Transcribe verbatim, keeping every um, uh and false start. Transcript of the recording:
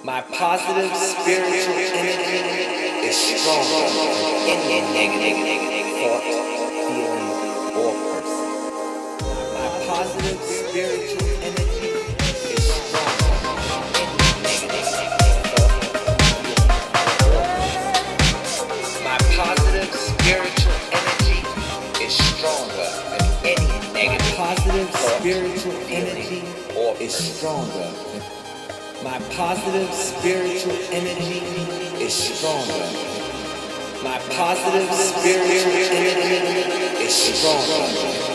My positive spiritual energy is stronger than any negative thought, feeling, or person. My positive spiritual energy is stronger than any negative thought, feeling, or person. My positive spiritual energy is stronger than any negative Positive thought, spiritual feeling, energy or is person. stronger. My positive spiritual energy is stronger. My positive spiritual energy is stronger.